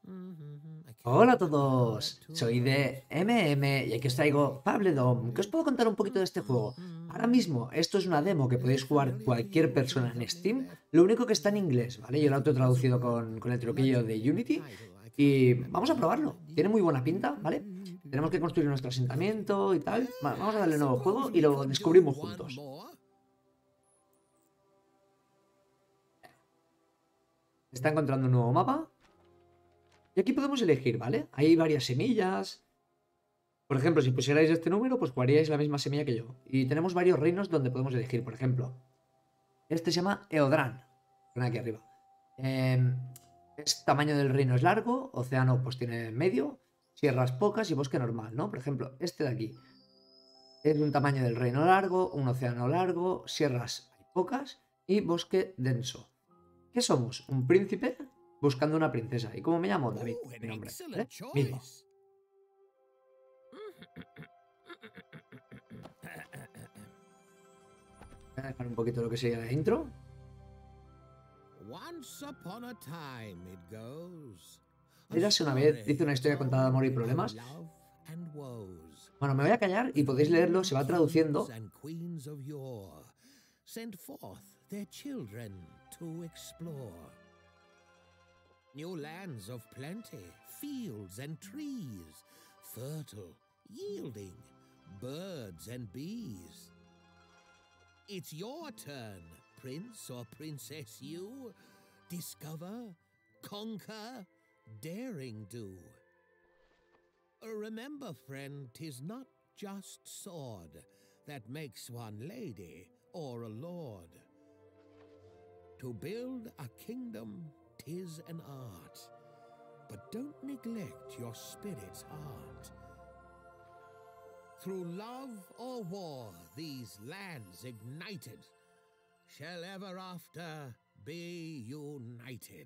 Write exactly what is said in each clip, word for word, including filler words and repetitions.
Hola a todos, soy de M M y aquí os traigo Fabledom. ¿Qué os puedo contar un poquito de este juego? Ahora mismo esto es una demo que podéis jugar cualquier persona en Steam, lo único que está en inglés, ¿vale? Yo lo he autotraducido con, con el truquillo de Unity y vamos a probarlo. Tiene muy buena pinta, ¿vale? Tenemos que construir nuestro asentamiento y tal. Va- Vamos a darle nuevo juego y lo descubrimos juntos. Está encontrando un nuevo mapa y aquí podemos elegir, ¿vale? Hay varias semillas. Por ejemplo, si pusierais este número, pues jugaríais la misma semilla que yo. Y tenemos varios reinos donde podemos elegir. Por ejemplo, este se llama Eodran. Ven aquí arriba. Eh, es tamaño del reino es largo, océano pues tiene medio, sierras pocas y bosque normal, ¿no? Por ejemplo, este de aquí es un tamaño del reino largo, un océano largo, sierras hay pocas y bosque denso. ¿Qué somos? Un príncipe buscando una princesa. ¿Y cómo me llamo? David, Oh, an mi nombre, excellent ¿vale? Mismo. choice. Voy a dejar un poquito lo que sería la intro. Once upon a time it goes. A Érase una vez, dice una story historia contada de amor y told problemas. of love and woes. Bueno, me voy a callar y podéis leerlo, se va traduciendo. Kings and queens of yore sent forth their children to explore. New lands of plenty, fields and trees, fertile, yielding, birds and bees. It's your turn, prince or princess you. Discover, conquer, daring do. Remember, friend, 'tis not just sword that makes one lady or a lord. To build a kingdom, 'tis an art, but don't neglect your spirit's heart. Through love or war, these lands ignited shall ever after be united.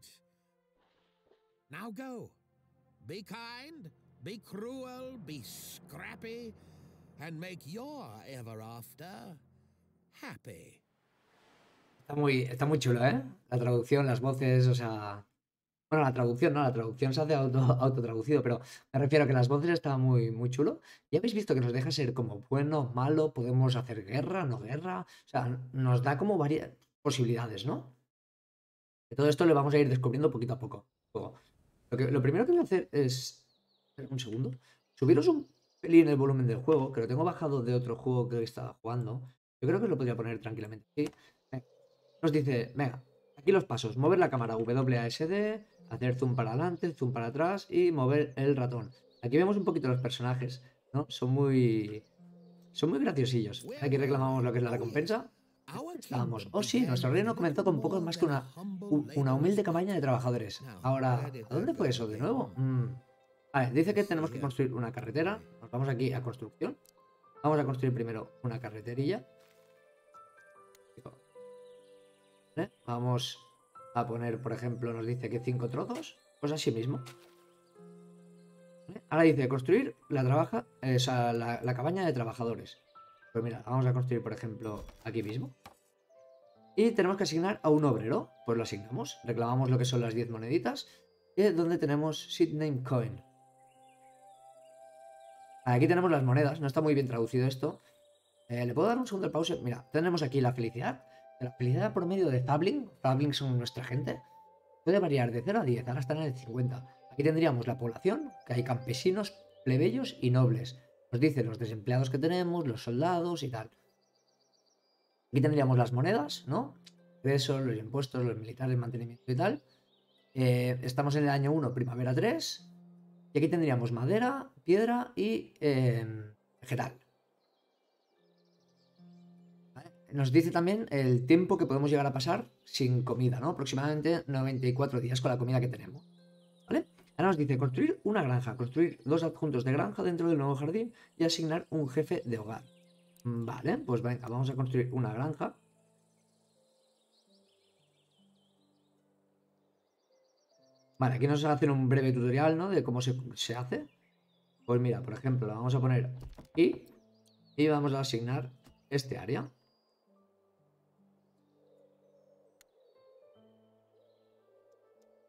Now go, be kind, be cruel, be scrappy, and make your ever after happy. Está muy, está muy chulo, ¿eh? La traducción, las voces, o sea. Bueno, la traducción, no, la traducción se hace auto, autotraducido, pero me refiero a que las voces están muy, muy chulo. Ya habéis visto que nos deja ser como bueno, malo, podemos hacer guerra, no guerra. O sea, nos da como varias posibilidades, ¿no? De todo esto le vamos a ir descubriendo poquito a poco. Luego, Lo, que, lo primero que voy a hacer es. Un segundo. Subiros un pelín el volumen del juego, que lo tengo bajado de otro juego que estaba jugando. Yo creo que lo podría poner tranquilamente. Sí. Venga. Nos dice, venga, aquí los pasos. Mover la cámara W A S D, hacer zoom para adelante, zoom para atrás y mover el ratón. Aquí vemos un poquito los personajes, ¿no? Son muy. Son muy graciosillos. Where Aquí were reclamamos we? lo que es la Oh, yes. recompensa. Our Estábamos. kingdom Oh, sí, began nuestro with reino comenzó little con poco more más que than a una, humble u- una laborer's humilde hut. cabaña de trabajadores. Now, where Ahora, did ¿a that dónde fue go eso de nuevo? again? Mm. Vale, dice que Let's tenemos que see. construir una carretera. Nos vamos aquí a construcción. Vamos a construir primero una carreterilla. ¿Vale? Vamos a poner, por ejemplo, nos dice que cinco trozos. Pues así mismo. ¿Vale? Ahora dice construir la trabaja, eh, o sea, la, la cabaña de trabajadores. Pues mira, vamos a construir, por ejemplo, aquí mismo. Y tenemos que asignar a un obrero. Pues lo asignamos. Reclamamos lo que son las diez moneditas. Y donde tenemos seed name coin. Aquí tenemos las monedas. No está muy bien traducido esto. Eh, ¿Le puedo dar un segundo al pause? Mira, tenemos aquí la felicidad. La felicidad por medio de Fabling. Fabling son nuestra gente. Puede variar de cero a diez. Ahora están en el cincuenta. Aquí tendríamos la población, que hay campesinos, plebeyos y nobles. Nos dice los desempleados que tenemos, los soldados y tal. Aquí tendríamos las monedas, ¿no? Ingresos, los impuestos, los militares, el mantenimiento y tal. Eh, estamos en el año uno, primavera tres. Y aquí tendríamos madera, piedra y eh, vegetal. ¿Vale? Nos dice también el tiempo que podemos llegar a pasar sin comida, ¿no? Aproximadamente noventa y cuatro días con la comida que tenemos. ¿Vale? Ahora nos dice construir una granja, construir dos adjuntos de granja dentro del nuevo jardín y asignar un jefe de hogar. Vale, pues venga, vamos a construir una granja. Vale, aquí nos hacen un breve tutorial, ¿no? De cómo se, se hace. Pues mira, por ejemplo, la vamos a poner aquí y vamos a asignar este área.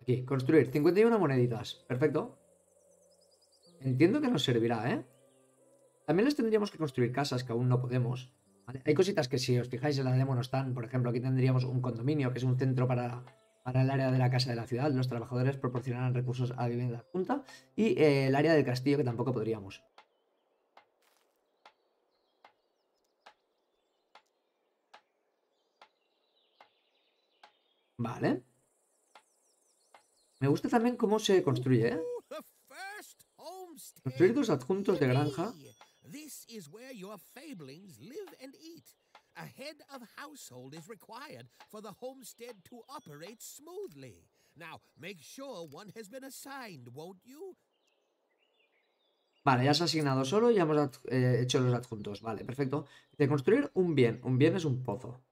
Aquí, construir cincuenta y una moneditas. Perfecto. Entiendo que nos servirá, ¿eh? También les tendríamos que construir casas que aún no podemos. ¿Vale? Hay cositas que si os fijáis en la demo no están. Por ejemplo, aquí tendríamos un condominio, que es un centro para, para el área de la casa de la ciudad. Los trabajadores proporcionarán recursos a la vivienda adjunta. Y eh, el área del castillo, que tampoco podríamos. Vale. Me gusta también cómo se construye, ¿eh? Ooh, the first homestead. Construir dos adjuntos de granja. Yippee! This is where your fablings live and eat. A head of household is required for the homestead to operate smoothly. Now, make sure one has been assigned, won't you? Vale, ya se ha asignado solo y ya hemos ad- eh, hecho los adjuntos. Vale, perfecto. De construir un bien. Un bien es un pozo.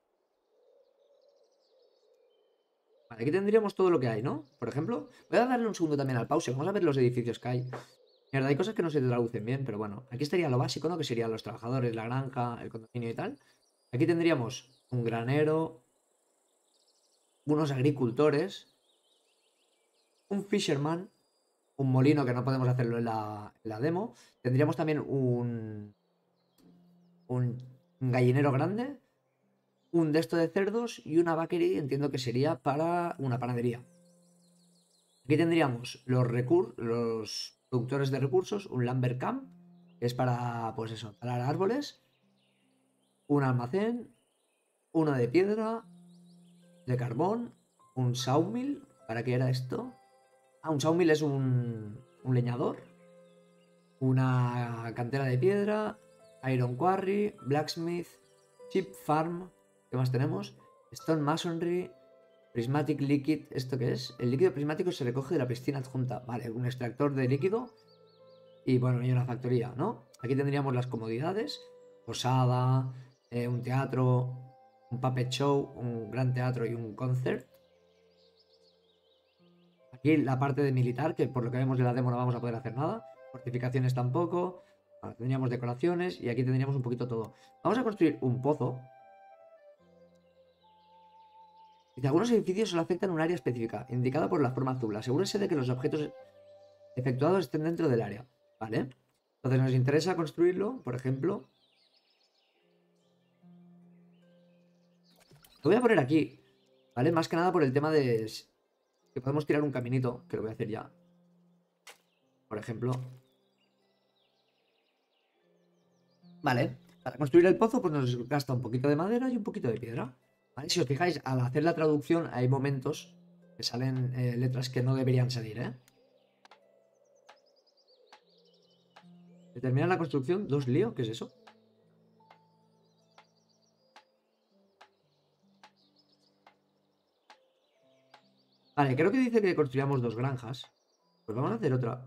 Vale, aquí tendríamos todo lo que hay, ¿no? Por ejemplo, voy a darle un segundo también al pause. Vamos a ver los edificios que hay. Mierda, hay cosas que no se traducen bien, pero bueno. Aquí estaría lo básico, ¿no? Que serían los trabajadores, la granja, el condominio y tal. Aquí tendríamos un granero, unos agricultores, un fisherman, un molino que no podemos hacerlo en la, en la demo. Tendríamos también un, un gallinero grande, un de esto de cerdos y una vaquería, entiendo que sería para una panadería. Aquí tendríamos los, recur los productores de recursos, un lumber camp, que es para, pues eso, talar árboles, un almacén, uno de piedra, de carbón, un sawmill, ¿para qué era esto? Ah, un sawmill es un, un leñador, una cantera de piedra, iron quarry, blacksmith, sheep farm, ¿qué más tenemos? Stone masonry, prismatic liquid, ¿esto qué es? El líquido prismático se recoge de la piscina adjunta, vale, un extractor de líquido y bueno, y una factoría, ¿no? Aquí tendríamos las comodidades, posada, eh, un teatro, un puppet show, un gran teatro y un concert. Aquí la parte de militar, que por lo que vemos en la demo no vamos a poder hacer nada. Fortificaciones tampoco. Bueno, tendríamos decoraciones y aquí tendríamos un poquito todo. Vamos a construir un pozo. Y algunos edificios solo afectan un área específica, indicada por la forma azul. Asegúrese de que los objetos efectuados estén dentro del área. ¿Vale? Entonces nos interesa construirlo, por ejemplo. Lo voy a poner aquí, ¿vale? Más que nada por el tema de que podemos tirar un caminito, que lo voy a hacer ya. Por ejemplo. Vale, para construir el pozo pues nos gasta un poquito de madera y un poquito de piedra. ¿Vale? Si os fijáis, al hacer la traducción hay momentos que salen eh, letras que no deberían salir, ¿eh? De terminar la construcción, dos lío, ¿qué es eso? Vale, creo que dice que construyamos dos granjas. Pues vamos a hacer otra.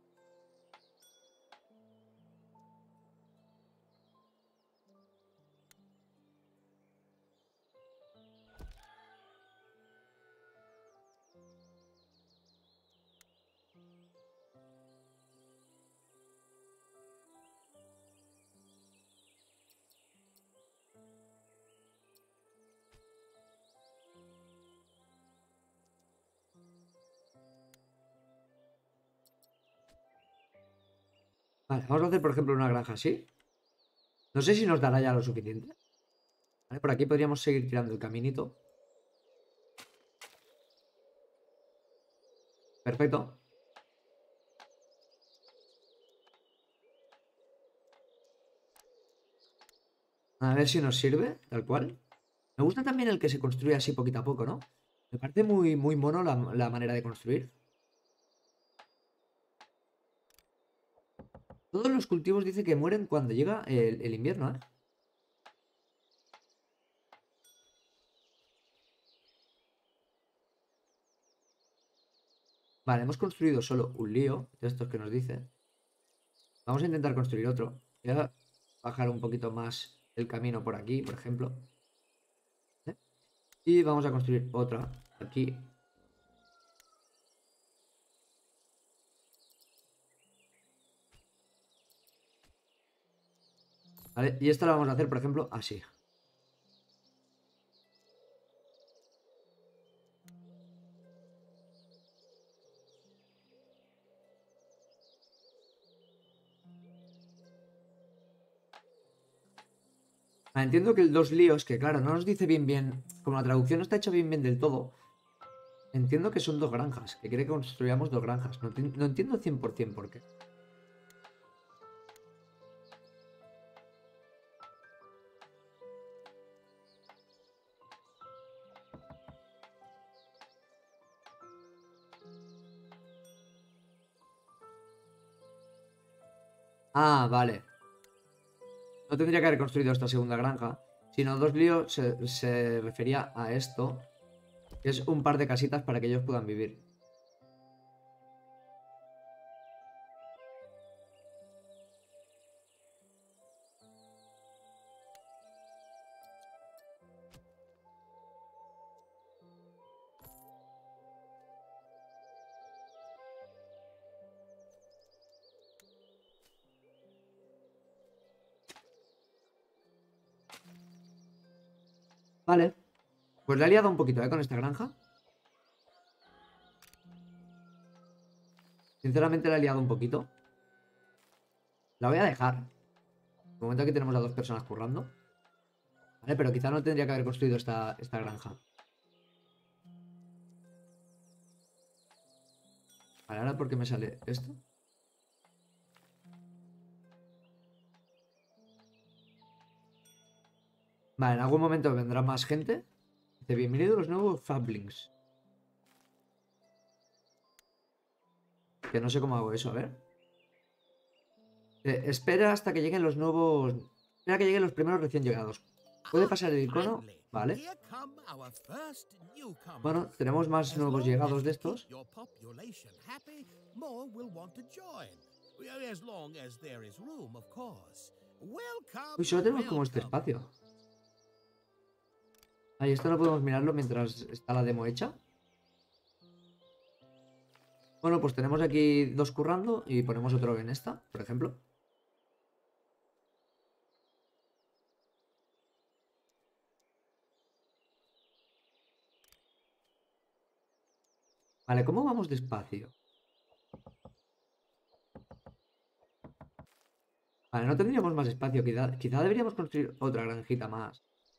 Vale, vamos a hacer por ejemplo una granja así. No sé si nos dará ya lo suficiente. Vale, por aquí podríamos seguir tirando el caminito. Perfecto. A ver si nos sirve, tal cual. Me gusta también el que se construye así poquito a poco, ¿no? Me parece muy, muy mono la, la manera de construir. Todos los cultivos dice que mueren cuando llega el, el invierno, ¿eh? Vale, hemos construido solo un lío de estos que nos dice. Vamos a intentar construir otro. Voy a bajar un poquito más el camino por aquí, por ejemplo. ¿Eh? Y vamos a construir otra aquí. ¿Vale? Y esta la vamos a hacer, por ejemplo, así. Ah, entiendo que el dos líos, que claro, no nos dice bien bien, como la traducción no está hecha bien bien del todo, entiendo que son dos granjas, que quiere que construyamos dos granjas. No, no entiendo cien por cien por qué. Ah, vale. No tendría que haber construido esta segunda granja, sino dos líos se, se refería a esto, que es un par de casitas para que ellos puedan vivir. Vale. Pues le he liado un poquito, ¿eh? Con esta granja. Sinceramente la he liado un poquito. La voy a dejar. De momento aquí tenemos a dos personas currando. Vale, pero quizá no tendría que haber construido esta, esta granja. Vale, ahora ¿por qué me sale esto? Vale, en algún momento vendrá más gente. Dice, bienvenido a los nuevos Fablings. Que no sé cómo hago eso, a ver. Eh, espera hasta que lleguen los nuevos... Espera que lleguen los primeros recién llegados. Puede pasar el icono, vale. Bueno, tenemos más nuevos llegados de estos. Uy, solo tenemos como este espacio. Ahí, esto no podemos mirarlo mientras está la demo hecha. Bueno, pues tenemos aquí dos currando y ponemos otro en esta, por ejemplo. Vale, ¿cómo vamos despacio? Vale, no tendríamos más espacio. Quizá, quizá deberíamos construir otra granjita más.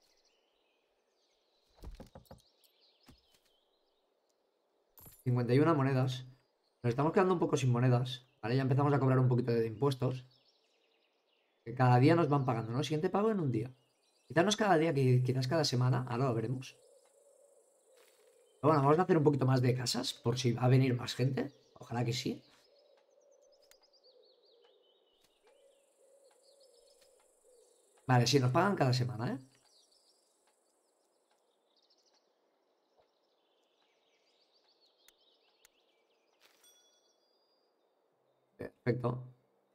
cincuenta y una monedas. Nos estamos quedando un poco sin monedas. Vale, ya empezamos a cobrar un poquito de impuestos. Que cada día nos van pagando, ¿no? Siguiente pago en un día. Quizás no es cada día, quizás cada semana. Ahora lo veremos. Pero bueno, vamos a hacer un poquito más de casas. Por si va a venir más gente. Ojalá que sí. Vale, sí, nos pagan cada semana, ¿eh? Perfecto.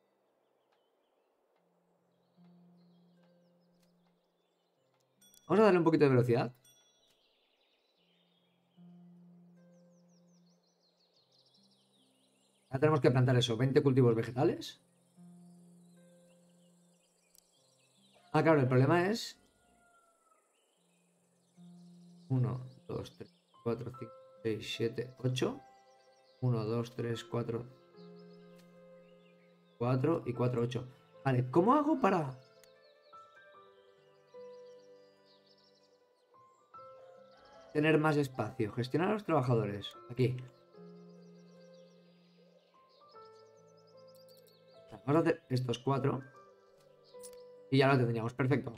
Vamos a darle un poquito de velocidad. Ahora tenemos que plantar eso, veinte cultivos vegetales. Ah, claro, el problema es... uno, dos, tres, cuatro, cinco, seis, siete, ocho. uno, dos, tres, cuatro. cuatro y cuatro, ocho. Vale, ¿cómo hago para...? Tener más espacio. Gestionar a los trabajadores. Aquí. Vamos a hacer estos cuatro. Y ya lo tendríamos. Perfecto.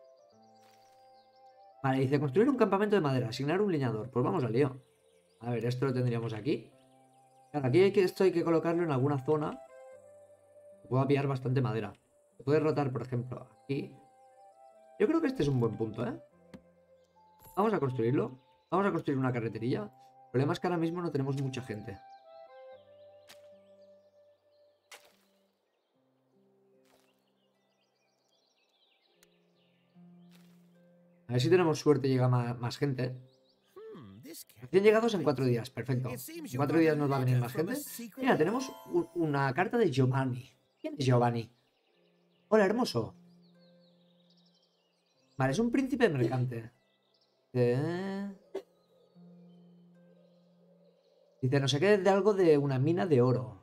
Vale, dice construir un campamento de madera. Asignar un leñador. Pues vamos al lío. A ver, esto lo tendríamos aquí. Claro, aquí hay que, esto hay que colocarlo en alguna zona. Puedo pillar bastante madera. Se puede rotar, por ejemplo, aquí. Yo creo que este es un buen punto, ¿eh? Vamos a construirlo. Vamos a construir una carreterilla. El problema es que ahora mismo no tenemos mucha gente. A ver si tenemos suerte y llega más, más gente. Recién llegados en cuatro días. Perfecto. En cuatro días nos va a venir más gente. Mira, tenemos un, una carta de Giovanni. ¿Quién es Giovanni? Hola, hermoso. Vale, es un príncipe mercante. Eh... Dice, no sé qué, de algo de una mina de oro.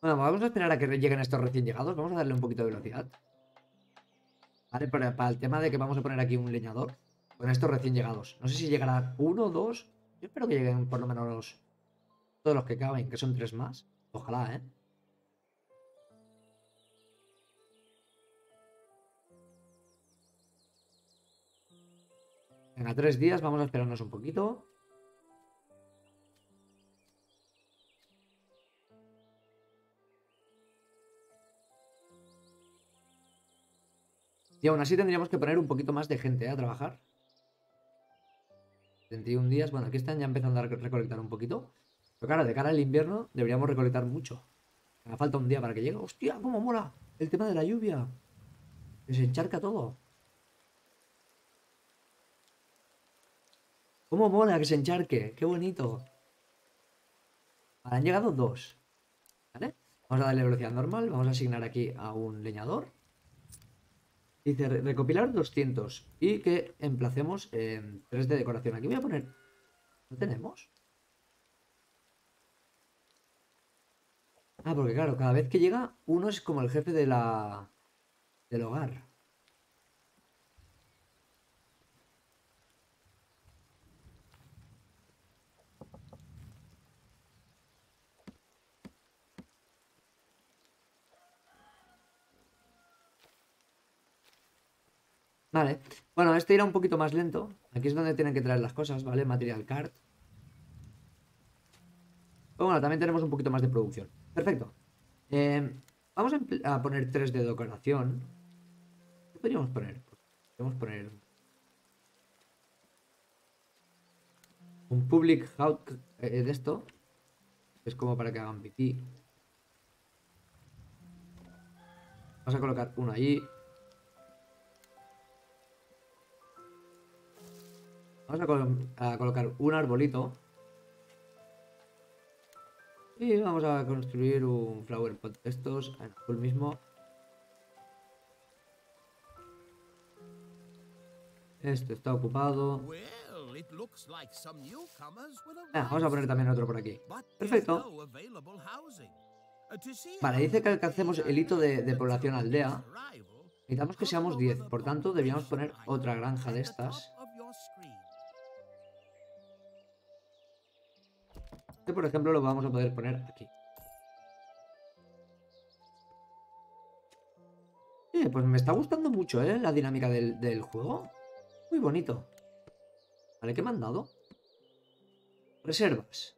Bueno, vamos a esperar a que lleguen estos recién llegados. Vamos a darle un poquito de velocidad. Vale, para, para el tema de que vamos a poner aquí un leñador con estos recién llegados. No sé si llegarán uno o dos. Yo espero que lleguen por lo menos los, todos los que caben, que son tres más. Ojalá, ¿eh? Venga, tres días. Vamos a esperarnos un poquito. Y aún así tendríamos que poner un poquito más de gente, ¿eh? A trabajar. treinta y un días. Bueno, aquí están ya empezando a recolectar un poquito. Pero claro, de cara al invierno deberíamos recolectar mucho. Me falta un día para que llegue. ¡Hostia! ¡Cómo mola! El tema de la lluvia. Que se encharca todo. ¡Cómo mola que se encharque! ¡Qué bonito! Vale, han llegado dos. ¿Vale? Vamos a darle velocidad normal. Vamos a asignar aquí a un leñador. Dice recopilar doscientos. Y que emplacemos en tres de decoración. Aquí voy a poner... ¿No tenemos? Ah, porque claro, cada vez que llega, uno es como el jefe de la... del hogar. Vale. Bueno, este irá un poquito más lento. Aquí es donde tienen que traer las cosas, ¿vale? Material cart. Pero bueno, también tenemos un poquito más de producción. Perfecto. Eh, vamos a, a poner tres de decoración. ¿Qué podríamos poner? Podríamos poner un public house eh, de esto. Que es como para que hagan pipí. Vamos a colocar uno allí. Vamos a, colo a colocar un arbolito. Y vamos a construir un flower pot de estos en azul mismo. Esto está ocupado. Ah, vamos a poner también otro por aquí. Perfecto. Vale, dice que alcancemos el hito de, de población aldea. Necesitamos que seamos diez. Por tanto, deberíamos poner otra granja de estas. Este, por ejemplo, lo vamos a poder poner aquí. Eh, pues me está gustando mucho, ¿eh? La dinámica del, del juego. Muy bonito. Vale, ¿qué me han dado? Reservas.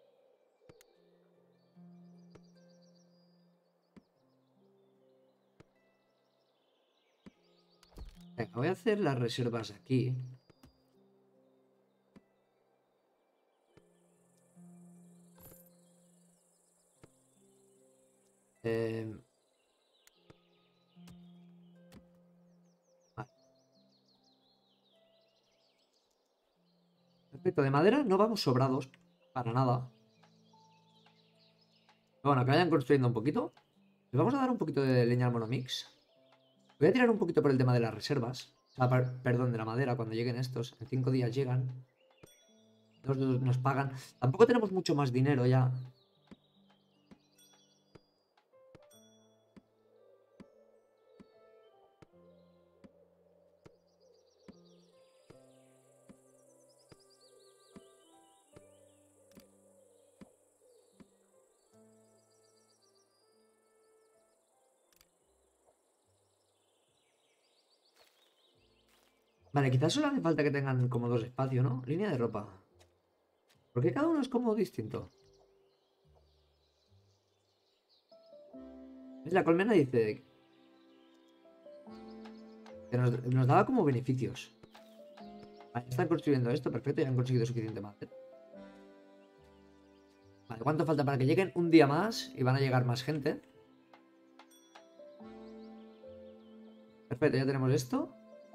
Venga, voy a hacer las reservas aquí. Eh... Vale. Perfecto, de madera no vamos sobrados. Para nada. Pero bueno, que vayan construyendo un poquito. Les vamos a dar un poquito de leña al monomix. Voy a tirar un poquito por el tema de las reservas. O sea, per perdón, de la madera. Cuando lleguen estos. En cinco días llegan. Nos, nos pagan. Tampoco tenemos mucho más dinero ya. Vale, quizás solo hace falta que tengan como dos espacios, ¿no? Línea de ropa. Porque cada uno es como distinto. ¿Ves? La colmena dice que nos, nos daba como beneficios. Vale, están construyendo esto, perfecto, ya han conseguido suficiente madera. Vale, ¿cuánto falta para que lleguen? Un día más y van a llegar más gente. Perfecto, ya tenemos esto.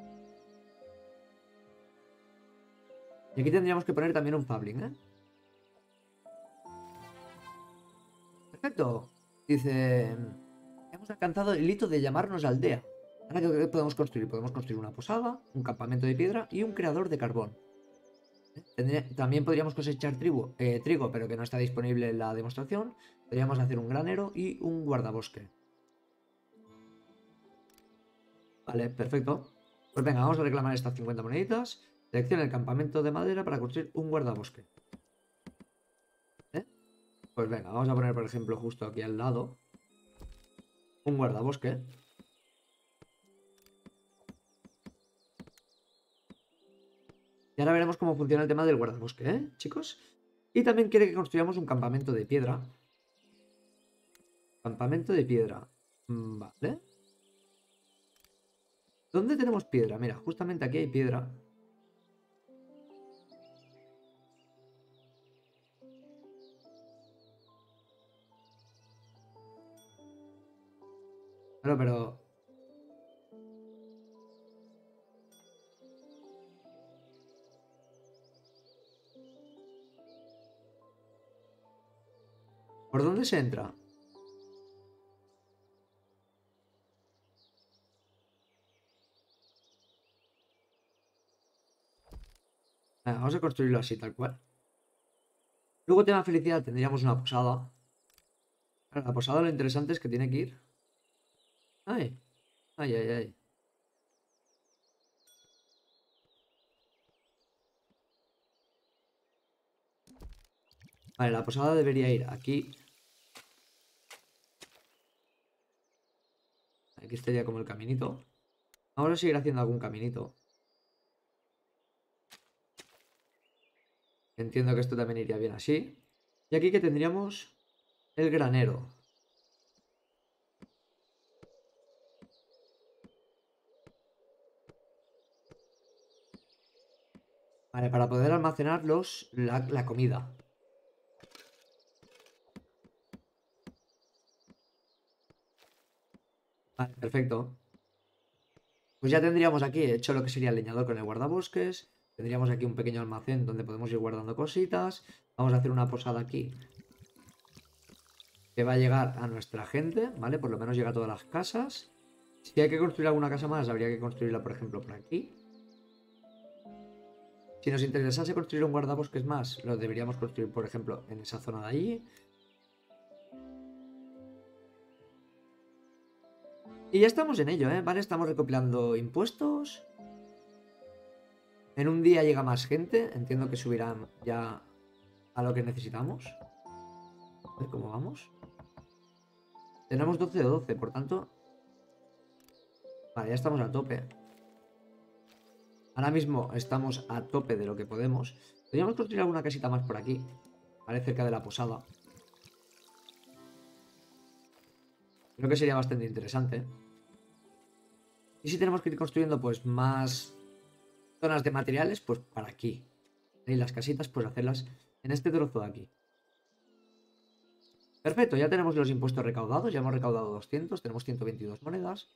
Y aquí tendríamos que poner también un fabling, ¿eh? Perfecto. Dice... Hemos alcanzado el hito de llamarnos aldea. Ahora, ¿qué podemos construir? Podemos construir una posada, un campamento de piedra y un creador de carbón. Tendría- también podríamos cosechar trigo, eh, trigo, pero que no está disponible en la demostración. Podríamos hacer un granero y un guardabosque. Vale, perfecto. Pues venga, vamos a reclamar estas cincuenta moneditas. Selecciona el campamento de madera para construir un guardabosque. ¿Eh? Pues venga, vamos a poner, por ejemplo, justo aquí al lado un guardabosque. Y ahora veremos cómo funciona el tema del guardabosque, ¿eh, chicos? Y también quiere que construyamos un campamento de piedra. Campamento de piedra. Mm, Vale. ¿Dónde tenemos piedra? Mira, justamente aquí hay piedra. Claro, pero... ¿Por dónde se entra? Venga, vamos a construirlo así, tal cual. Luego, tema felicidad, tendríamos una posada. Claro, la posada lo interesante es que tiene que ir. Ay, ay, ay, ay. Vale, la posada debería ir aquí. Aquí estaría como el caminito. Vamos a seguir haciendo algún caminito. Entiendo que esto también iría bien así. Y aquí que tendríamos el granero. Vale, para poder almacenar los, la, la comida. Vale, perfecto. Pues ya tendríamos aquí hecho lo que sería el leñador con el guardabosques. Tendríamos aquí un pequeño almacén donde podemos ir guardando cositas. Vamos a hacer una posada aquí que va a llegar a nuestra gente, ¿vale? Por lo menos llega a todas las casas. Si hay que construir alguna casa más, habría que construirla, por ejemplo, por aquí. Si nos interesase construir un guardabosques más, lo deberíamos construir, por ejemplo, en esa zona de allí. Y ya estamos en ello, ¿eh? ¿Vale? Estamos recopilando impuestos. En un día llega más gente. Entiendo que subirán ya a lo que necesitamos. A ver cómo vamos. Tenemos doce de doce, por tanto... Vale, ya estamos a tope. Ahora mismo estamos a tope de lo que podemos. Podríamos construir alguna casita más por aquí. Vale, cerca de la posada. Creo que sería bastante interesante. Y si tenemos que ir construyendo pues más zonas de materiales, pues para aquí. Y las casitas, pues hacerlas en este trozo de aquí. Perfecto, ya tenemos los impuestos recaudados. Ya hemos recaudado doscientos, tenemos ciento veintidós monedas.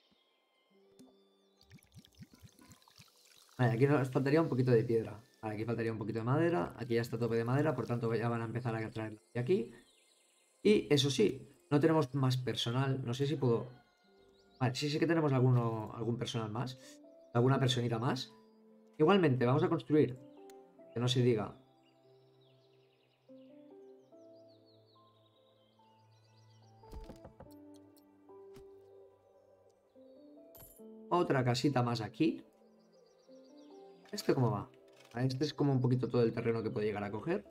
Vale, aquí nos faltaría un poquito de piedra. Vale, aquí faltaría un poquito de madera. Aquí ya está a tope de madera, por tanto ya van a empezar a traer de aquí. Y eso sí, no tenemos más personal. No sé si puedo... Vale, sí, sí que tenemos alguno, algún personal más. Alguna personita más. Igualmente, vamos a construir. Que no se diga. Otra casita más aquí. ¿Este cómo va? Ah, este es como un poquito todo el terreno que puede llegar a coger.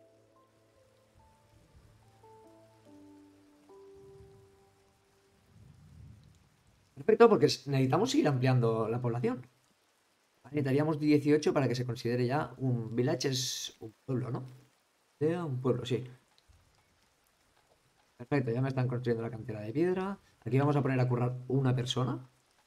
Perfecto, porque necesitamos seguir ampliando la población. Necesitaríamos dieciocho para que se considere ya un village, es un pueblo, ¿no? Sea un pueblo, sí. Perfecto, ya me están construyendo la cantera de piedra. Aquí vamos a poner a currar una persona.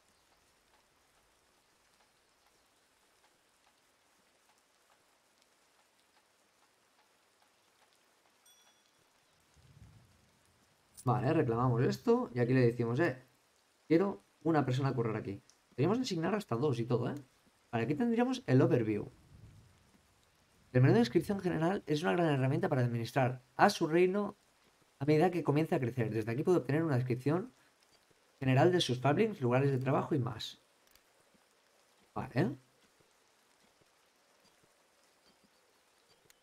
Vale, reclamamos esto y aquí le decimos, eh, quiero una persona a currar aquí. Podríamos asignar hasta dos y todo, ¿eh? Vale, aquí tendríamos el overview. El menú de descripción general es una gran herramienta para administrar a su reino a medida que comience a crecer. Desde aquí puede obtener una descripción general de sus fablings, lugares de trabajo y más. Vale.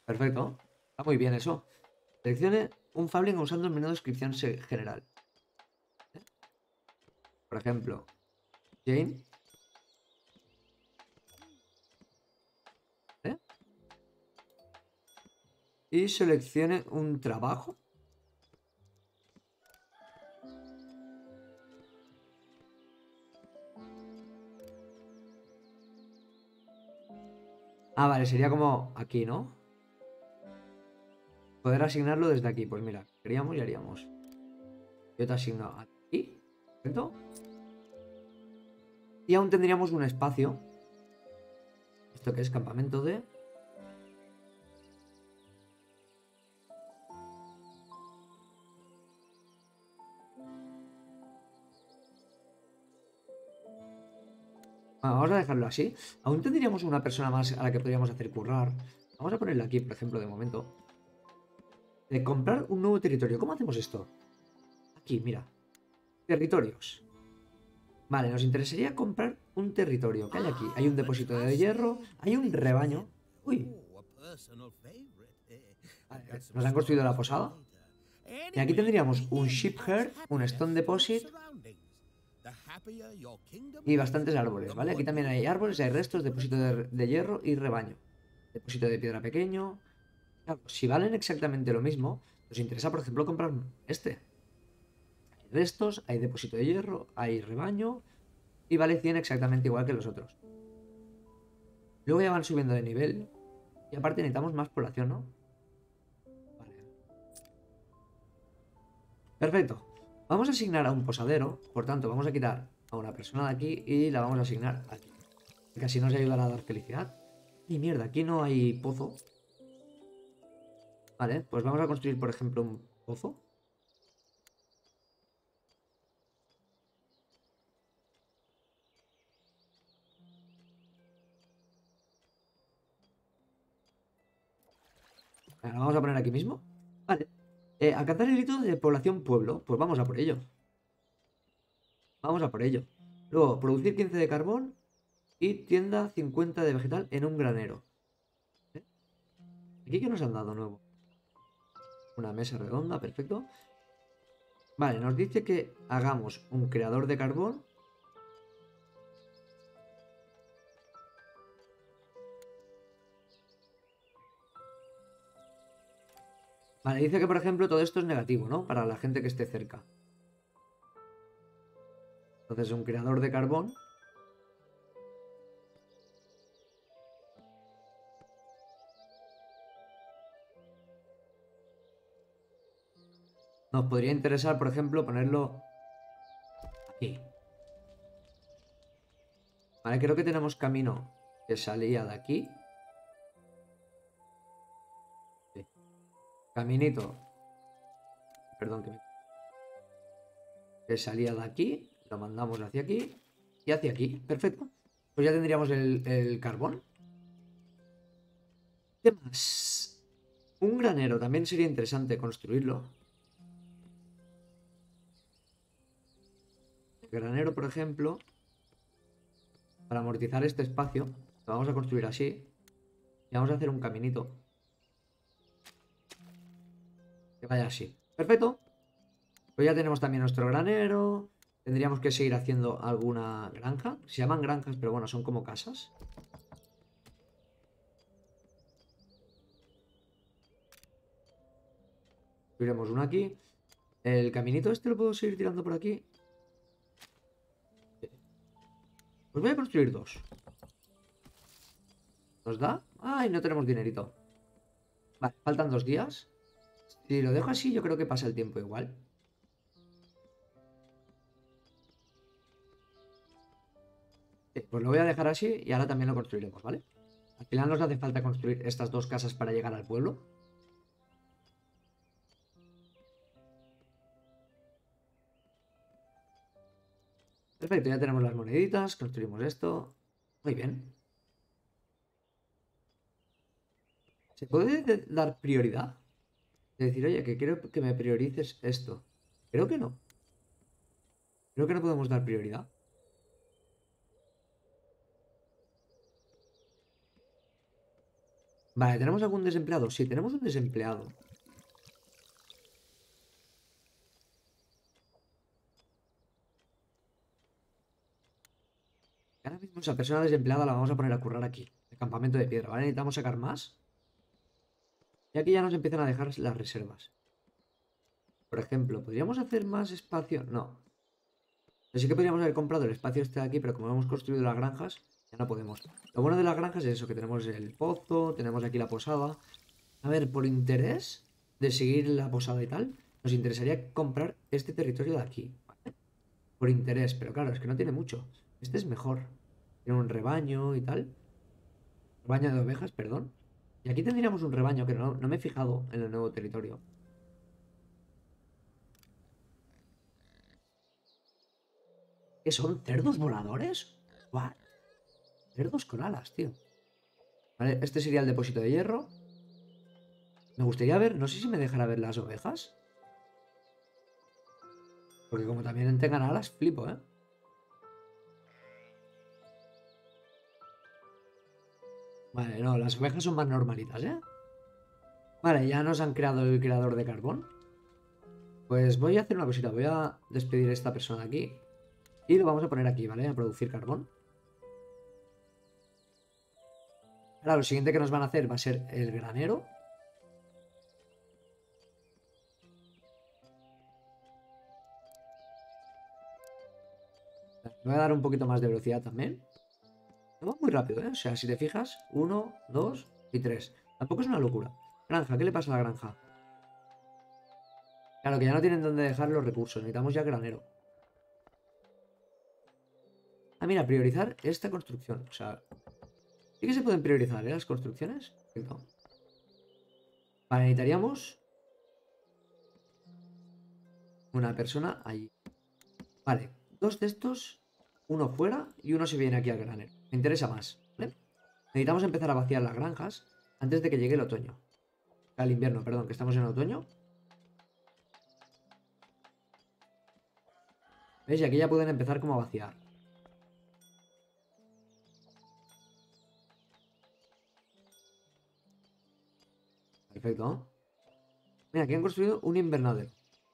Perfecto. Está muy bien eso. Seleccione un Fabling usando el menú de descripción general. ¿Eh? Por ejemplo, Jane. ¿Eh? Y seleccione un trabajo. Ah, vale, sería como aquí, ¿no? Poder asignarlo desde aquí. Pues mira, queríamos y haríamos. Yo te asigno aquí. ¿Perfecto? Y aún tendríamos un espacio. ¿Esto qué es? Campamento de... Bueno, vamos a dejarlo así. Aún tendríamos una persona más a la que podríamos hacer currar. Vamos a ponerle aquí, por ejemplo, de momento. De comprar un nuevo territorio. ¿Cómo hacemos esto? Aquí, mira. Territorios. Vale, nos interesaría comprar un territorio. ¿Qué hay aquí? Hay un depósito de hierro. Hay un rebaño. Uy. Vale, nos han construido la posada. Y aquí tendríamos un sheep herd, un stone deposit y bastantes árboles, ¿vale? Aquí también hay árboles, hay restos, depósito de, de hierro y rebaño. Depósito de piedra pequeño. Claro, si valen exactamente lo mismo, nos interesa, por ejemplo, comprar este. Hay restos, hay depósito de hierro, hay rebaño y vale cien exactamente igual que los otros. Luego ya van subiendo de nivel y aparte necesitamos más población, ¿no? Vale. Perfecto. Vamos a asignar a un posadero, por tanto vamos a quitar a una persona de aquí y la vamos a asignar aquí. Que así nos ayudará a dar felicidad. Y mierda, aquí no hay pozo. Vale, pues vamos a construir, por ejemplo, un pozo. Lo vamos a poner aquí mismo. Vale. Eh, alcanzar el hito de población pueblo. Pues vamos a por ello. Vamos a por ello. Luego, producir quince de carbón y tienda cincuenta de vegetal en un granero. ¿Eh? ¿Aquí qué nos han dado nuevo? Una mesa redonda, perfecto. Vale, nos dice que hagamos un creador de carbón. Vale, dice que, por ejemplo, todo esto es negativo, ¿no? Para la gente que esté cerca. Entonces, un creador de carbón. Nos podría interesar, por ejemplo, ponerlo aquí. Vale, creo que tenemos camino que salía de aquí. Sí. Caminito. Perdón, que, me... que salía de aquí. Lo mandamos hacia aquí. Y hacia aquí. Perfecto. Pues ya tendríamos el, el carbón. ¿Qué más? Un granero. También sería interesante construirlo. El granero, por ejemplo, para amortizar este espacio, lo vamos a construir así. Y vamos a hacer un caminito. Que vaya así. Perfecto. Pues ya tenemos también nuestro granero. Tendríamos que seguir haciendo alguna granja. Se llaman granjas, pero bueno, son como casas. Subiremos uno aquí. El caminito este lo puedo seguir tirando por aquí. Pues voy a construir dos. ¿Nos da? ¡Ay, no tenemos dinerito! Vale, faltan dos días. Si lo dejo así, yo creo que pasa el tiempo igual. Sí, pues lo voy a dejar así y ahora también lo construiremos, ¿vale? Al final nos hace falta construir estas dos casas para llegar al pueblo. Perfecto, ya tenemos las moneditas, construimos esto. Muy bien. ¿Se puede dar prioridad? Es decir, oye, que quiero que me priorices esto. Creo que no. Creo que no podemos dar prioridad. Vale, ¿tenemos algún desempleado? Sí, tenemos un desempleado. Ahora mismo esa persona desempleada la vamos a poner a currar aquí. El campamento de piedra, ¿vale? Necesitamos sacar más. Y aquí ya nos empiezan a dejar las reservas. Por ejemplo, ¿podríamos hacer más espacio? No. Así que podríamos haber comprado el espacio este de aquí, pero como hemos construido las granjas, ya no podemos. Lo bueno de las granjas es eso, que tenemos el pozo, tenemos aquí la posada. A ver, por interés de seguir la posada y tal, nos interesaría comprar este territorio de aquí, ¿vale? Por interés, pero claro, es que no tiene mucho. Este es mejor. Tiene un rebaño y tal. Rebaño de ovejas, perdón. Y aquí tendríamos un rebaño que no, no me he fijado en el nuevo territorio. ¿Qué son? ¿Cerdos voladores? ¿What? Cerdos con alas, tío. Vale, este sería el depósito de hierro. Me gustaría ver, no sé si me dejará ver las ovejas. Porque como también tengan alas, flipo, ¿eh? Vale, no, las ovejas son más normalitas, ¿eh? Vale, ya nos han creado el creador de carbón. Pues voy a hacer una cosita, voy a despedir a esta persona de aquí. Y lo vamos a poner aquí, ¿vale? A producir carbón. Ahora lo siguiente que nos van a hacer va a ser el granero. Voy a dar un poquito más de velocidad también. Va muy rápido, ¿eh? O sea, si te fijas, uno, dos y tres. Tampoco es una locura. Granja, ¿qué le pasa a la granja? Claro, que ya no tienen dónde dejar los recursos. Necesitamos ya granero. Ah, mira, priorizar esta construcción. O sea, sí que se pueden priorizar, ¿eh? Las construcciones. Perfecto. Vale, necesitaríamos una persona allí. Vale, dos de estos, uno fuera y uno se viene aquí al granero. Me interesa más, ¿vale? Necesitamos empezar a vaciar las granjas antes de que llegue el otoño. Al invierno, perdón, que estamos en otoño. ¿Veis? Y aquí ya pueden empezar como a vaciar. Perfecto. Mira, aquí han construido un invernadero.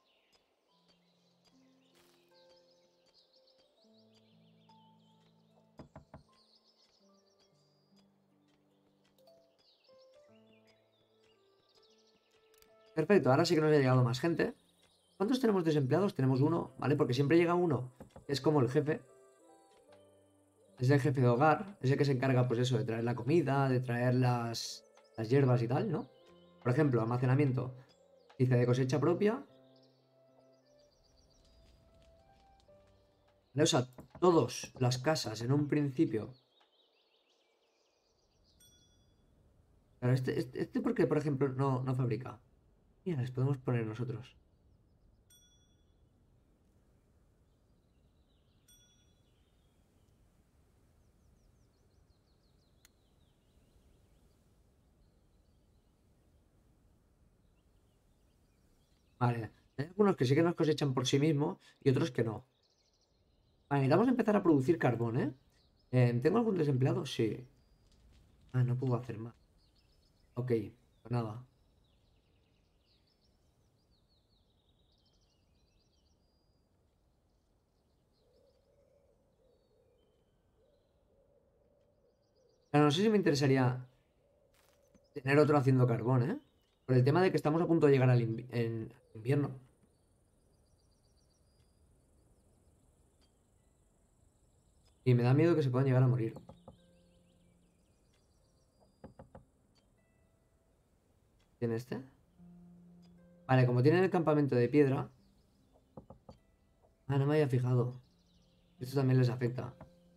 Perfecto, ahora sí que nos ha llegado más gente. ¿Cuántos tenemos desempleados? Tenemos uno, ¿vale? Porque siempre llega uno. Es como el jefe. Es el jefe de hogar. Es el que se encarga, pues eso, de traer la comida, de traer las, las hierbas y tal, ¿no? Por ejemplo, almacenamiento. Dice de cosecha propia. ¿Vale? O sea, todas las casas en un principio. Claro, este, este, este porque, por ejemplo, no, no fabrica. Mira, les podemos poner nosotros. Vale. Hay algunos que sí que nos cosechan por sí mismos y otros que no. Vale, necesitamos empezar a producir carbón, ¿eh? Eh, ¿tengo algún desempleado? Sí. Ah, no puedo hacer más. Ok, pues nada. Pero no sé si me interesaría tener otro haciendo carbón, ¿eh? Por el tema de que estamos a punto de llegar al invi- en invierno. Y me da miedo que se puedan llegar a morir. ¿Tiene este? Vale, como tienen el campamento de piedra. Ah, no me había fijado. Esto también les afecta.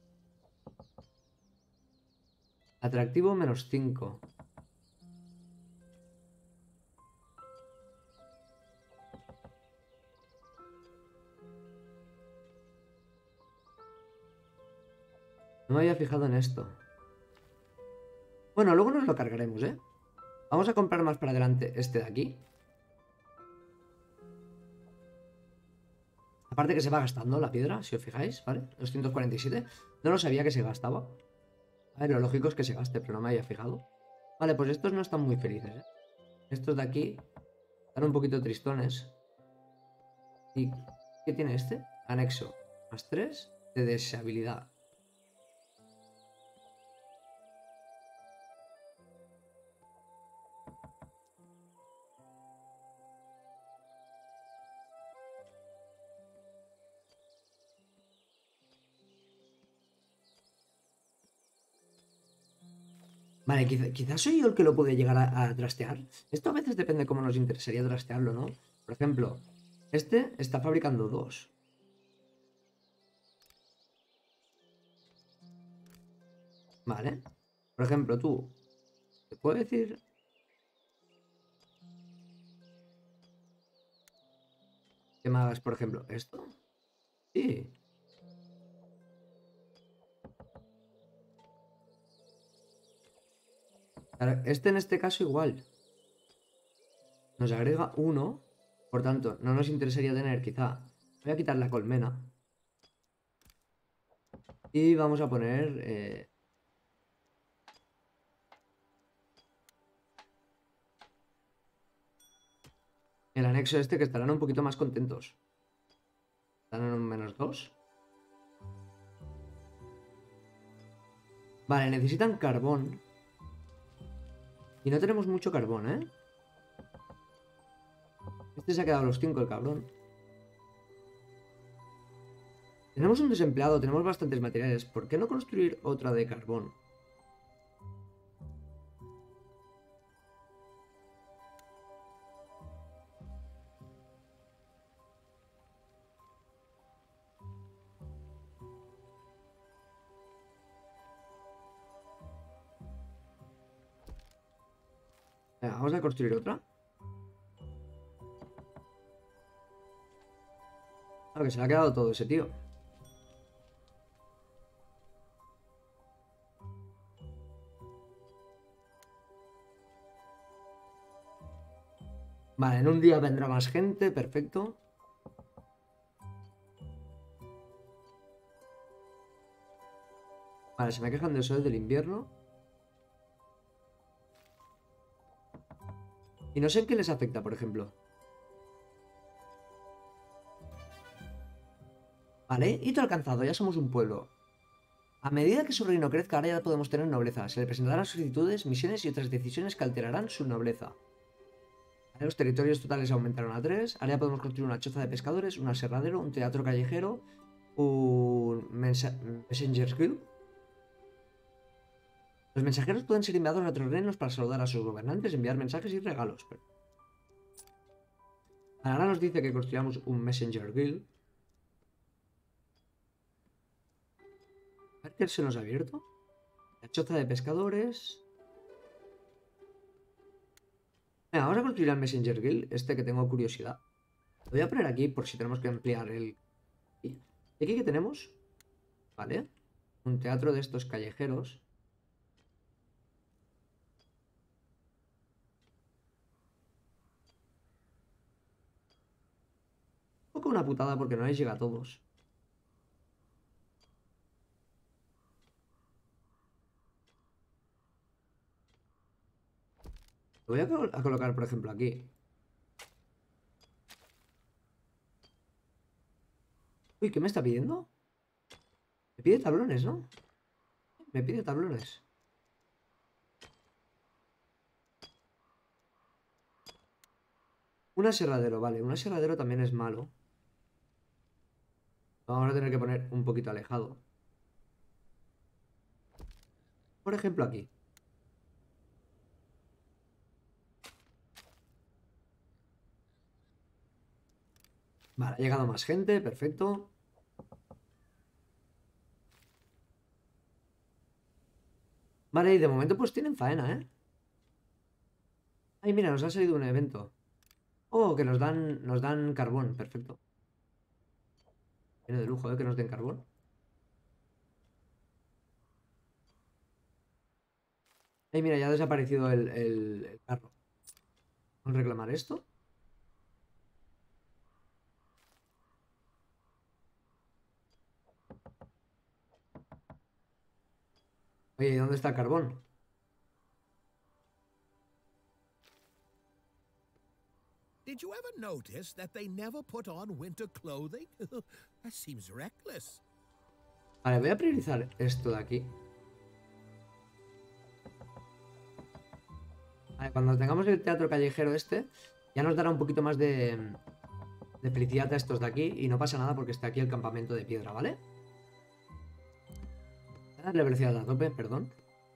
Atractivo menos cinco. No me había fijado en esto. Bueno, luego nos lo cargaremos, ¿eh? Vamos a comprar más para adelante este de aquí. Aparte que se va gastando la piedra, si os fijáis, ¿vale? doscientos cuarenta y siete. No lo sabía que se gastaba. A ver, lo lógico es que se gaste, pero no me había fijado. Vale, pues estos no están muy felices, ¿eh? Estos de aquí están un poquito tristones. ¿Y qué tiene este? Anexo. Más tres de deshabilidad. Vale, quizá- quizás soy yo el que lo puede llegar a, a trastear. Esto a veces depende cómo nos interesaría trastearlo, ¿no? Por ejemplo, este está fabricando dos. Vale. Por ejemplo, tú, ¿te puedo decir que me hagas, por ejemplo, esto? Sí. Claro, este en este caso igual. Nos agrega uno. Por tanto, no nos interesaría tener, quizá. Voy a quitar la colmena. Y vamos a poner... eh, el anexo este, que estarán un poquito más contentos. Están en un menos dos. Vale, necesitan carbón. Y no tenemos mucho carbón, ¿eh? Este se ha quedado a los cinco, el cabrón. Tenemos un desempleado, tenemos bastantes materiales. ¿Por qué no construir otra de carbón? Venga, vamos a construir otra. Claro que se le ha quedado todo ese tío. Vale, en un día vendrá más gente, perfecto. Vale, se me quejan de eso del invierno. Y no sé en qué les afecta, por ejemplo. Vale, hito alcanzado, ya somos un pueblo. A medida que su reino crezca, ahora ya podemos tener nobleza. Se le presentarán solicitudes, misiones y otras decisiones que alterarán su nobleza. Vale, los territorios totales aumentaron a tres. Ahora ya podemos construir una choza de pescadores, un aserradero, un teatro callejero, un mensa Messenger Guild. Los mensajeros pueden ser enviados a otros reinos para saludar a sus gobernantes, enviar mensajes y regalos. Pero... ahora nos dice que construyamos un Messenger Guild. A ver qué se nos ha abierto. La choza de pescadores. Venga, vamos a construir el Messenger Guild, este que tengo curiosidad. Lo voy a poner aquí por si tenemos que ampliar el... ¿Y aquí qué tenemos? Vale. Un teatro de estos callejeros. Un poco una putada porque no les llega a todos. Lo voy a, col a colocar, por ejemplo, aquí. Uy, ¿qué me está pidiendo? Me pide tablones, ¿no? Me pide tablones. Un aserradero, vale. Un aserradero también es malo. Vamos a tener que poner un poquito alejado. Por ejemplo, aquí. Vale, ha llegado más gente, perfecto. Vale, y de momento pues tienen faena, ¿eh? Ay, mira, nos ha salido un evento. Oh, que nos dan, nos dan carbón, perfecto. Viene de lujo, ¿eh? Que nos den carbón. Ay, mira, ya ha desaparecido el, el, el carro. Vamos a reclamar esto. Oye, ¿y dónde está el carbón? Did you ever notice that they never put on winter clothing? That seems reckless. Vale, voy a priorizar esto de aquí. Vale, cuando tengamos el teatro callejero este, ya nos dará un poquito más de, de felicidad a estos de aquí. Y no pasa nada porque está aquí el campamento de piedra, ¿vale? Voy a darle velocidad a tope, perdón.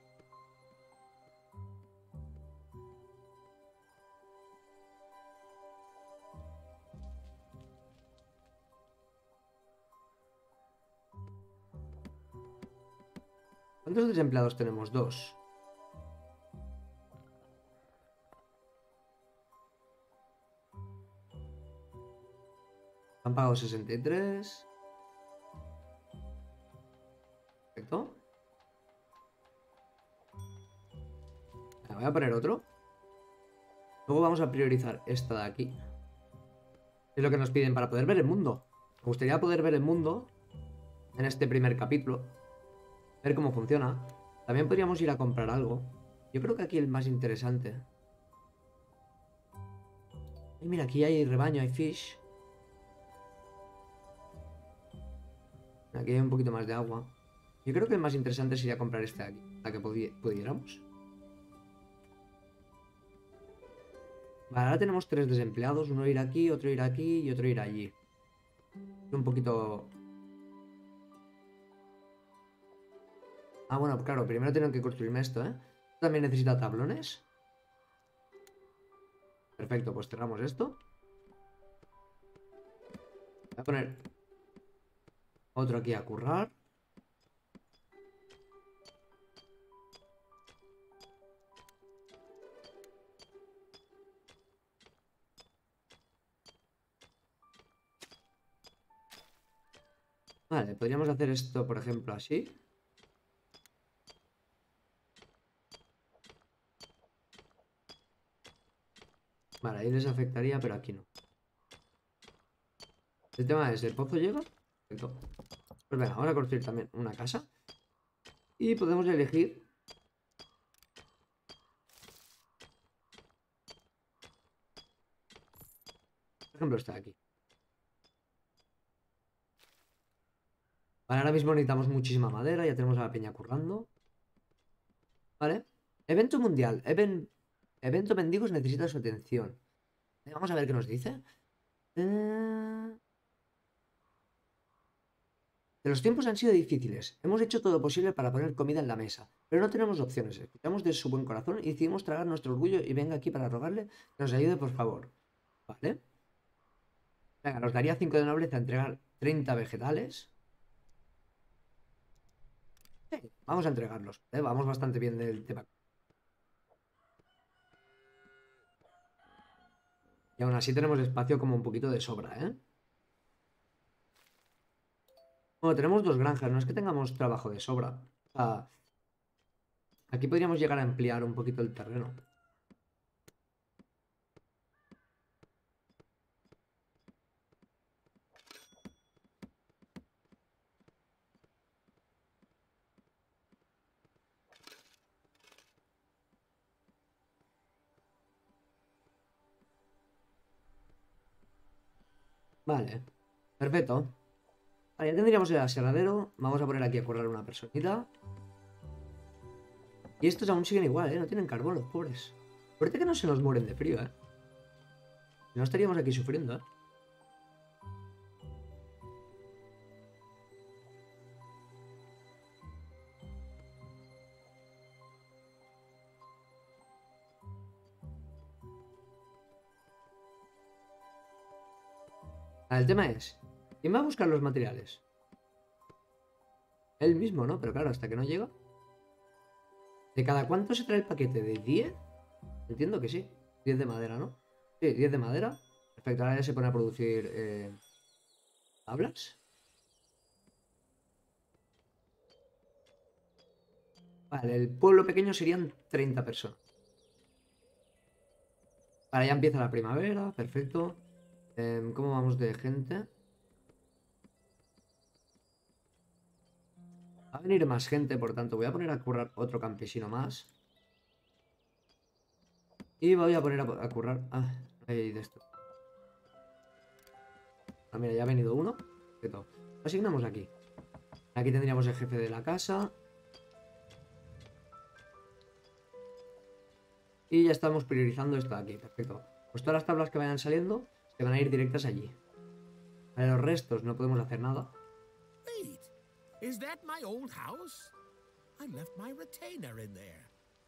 ¿Cuántos desempleados tenemos? Dos. Han pagado sesenta y tres. Perfecto. Me voy a poner otro. Luego vamos a priorizar esta de aquí. Es lo que nos piden para poder ver el mundo. Me gustaría poder ver el mundo en este primer capítulo. Ver cómo funciona. También podríamos ir a comprar algo. Yo creo que aquí el más interesante. Ay, mira, aquí hay rebaño, hay fish. Aquí hay un poquito más de agua. Yo creo que el más interesante sería comprar este de aquí. La que pudiéramos. Vale, ahora tenemos tres desempleados. Uno ir aquí, otro ir aquí y otro ir allí. Un poquito... Ah, bueno, claro, primero tengo que construirme esto, ¿eh? También necesita tablones. Perfecto, pues cerramos esto. Voy a poner otro aquí a currar. Vale, podríamos hacer esto, por ejemplo, así. Vale, ahí les afectaría, pero aquí no. El tema es, ¿el pozo llega? Perfecto. Pues venga, vamos a construir también una casa. Y podemos elegir... Por ejemplo, esta de aquí. Vale, ahora mismo necesitamos muchísima madera. Ya tenemos a la peña currando. Vale. Evento mundial. Even... Evento mendigos necesita su atención. Vamos a ver qué nos dice. Eh... Los tiempos han sido difíciles. Hemos hecho todo lo posible para poner comida en la mesa, pero no tenemos opciones. Escuchamos de su buen corazón y decidimos tragar nuestro orgullo y venga aquí para rogarle que nos ayude, por favor. Vale. Venga, nos daría cinco de nobleza entregar treinta vegetales. Sí, vamos a entregarlos. ¿eh? Vamos bastante bien del tema. Y aún así tenemos espacio como un poquito de sobra, ¿eh? Bueno, tenemos dos granjas, no es que tengamos trabajo de sobra. O sea, aquí podríamos llegar a ampliar un poquito el terreno. Vale, perfecto. Vale, ya tendríamos el aserradero. Vamos a poner aquí a currar una personita. Y estos aún siguen igual, ¿eh? No tienen carbón, los pobres. Suerte que no se nos mueren de frío, ¿eh? Si no estaríamos aquí sufriendo, ¿eh? Ah, el tema es, ¿quién va a buscar los materiales? Él mismo, ¿no? Pero claro, hasta que no llega. ¿De cada cuánto se trae el paquete? ¿De diez? Entiendo que sí. diez de madera, ¿no? Sí, diez de madera. Perfecto, ahora ya se pone a producir eh, tablas. Vale, el pueblo pequeño serían treinta personas. Vale, ya empieza la primavera, perfecto. Eh, ¿Cómo vamos de gente? Va a venir más gente, por tanto voy a poner a currar otro campesino más. Y voy a poner a, a currar... Ah, ahí de esto. Ah, mira, ya ha venido uno. Perfecto. Lo asignamos aquí. Aquí tendríamos el jefe de la casa. Y ya estamos priorizando esto de aquí. Perfecto. Pues todas las tablas que vayan saliendo se van a ir directas allí. Vale, los restos no podemos hacer nada. Wait, is that my old house? I left my retainer in there.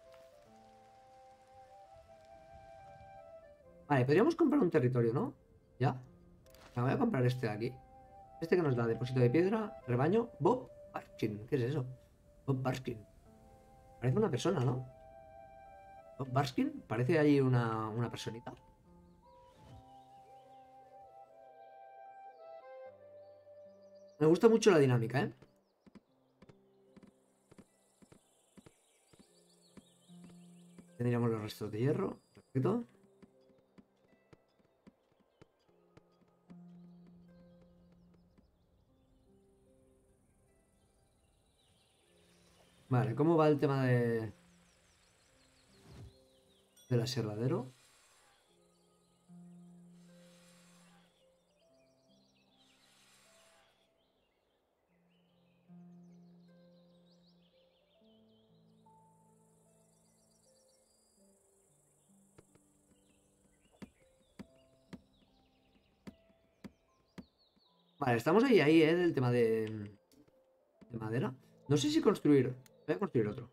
Vale, podríamos comprar un territorio, ¿no? ¿Ya? Me voy a comprar este de aquí. Este que nos da depósito de piedra, rebaño, Bob Barskin. ¿Qué es eso? Bob Barskin. Parece una persona, ¿no? Bob Barskin. Parece ahí una, una personita. Me gusta mucho la dinámica, ¿eh? Tendríamos los restos de hierro. Perfecto. Vale, ¿cómo va el tema de... del aserradero? Vale, estamos ahí, ahí, ¿eh? Del tema de... de madera. No sé si construir... Voy a construir otro.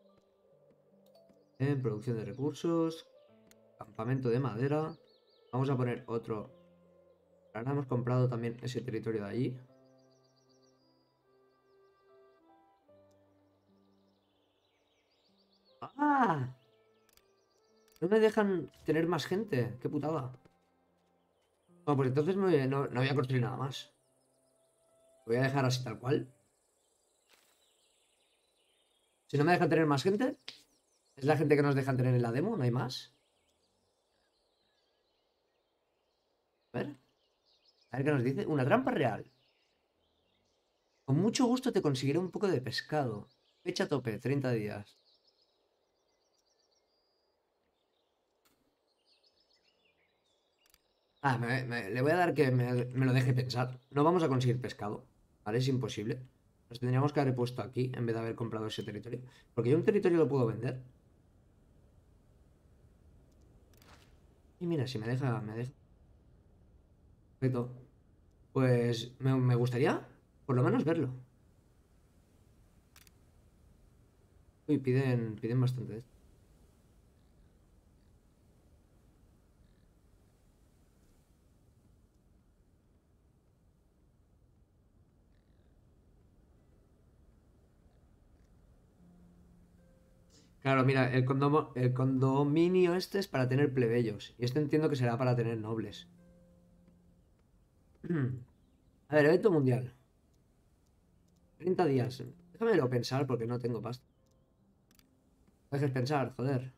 En producción de recursos. Campamento de madera. Vamos a poner otro. Ahora hemos comprado también ese territorio de allí. ¡Ah! No me dejan tener más gente. Qué putada. Bueno, pues entonces me voy- no, no voy a construir nada más. Lo voy a dejar así tal cual. Si no me dejan tener más gente, es la gente que nos dejan tener en la demo, no hay más. A ver. A ver qué nos dice. Una trampa real. Con mucho gusto te conseguiré un poco de pescado. Fecha tope, treinta días. Ah, me- me- le voy a dar que me, me lo deje pensar. No vamos a conseguir pescado. ¿Vale? Es imposible. Nos tendríamos que haber puesto aquí en vez de haber comprado ese territorio. Porque yo un territorio lo puedo vender. Y mira, si me deja, me deja. Perfecto. Pues me, me gustaría por lo menos verlo. Uy, piden, piden bastante de esto. Claro, mira, el, condomo- el condominio este es para tener plebeyos. Y este entiendo que será para tener nobles. A ver, evento mundial. Treinta días. Déjamelo pensar porque no tengo pasta. No dejes pensar, joder.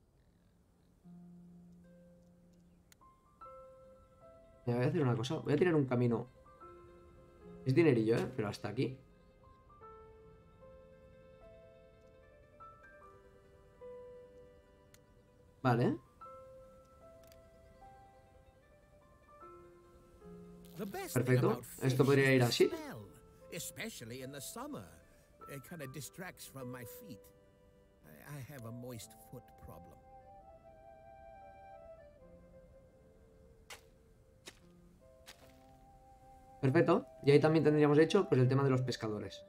Mira, voy a hacer una cosa. Voy a tirar un camino. Es dinerillo, ¿eh? Pero hasta aquí. Vale. The best thing Perfecto. about fish Esto podría is ir the así. smell, especially in the summer. It kind of distracts from my feet. I, I have a moist foot problem. Perfecto. Y ahí también tendríamos hecho pues el tema de los pescadores.